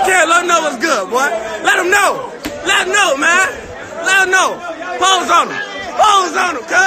Let them know what's good, boy. Let them know. Let them know, man. Let them know. Pose on them. Pose on them, cuz.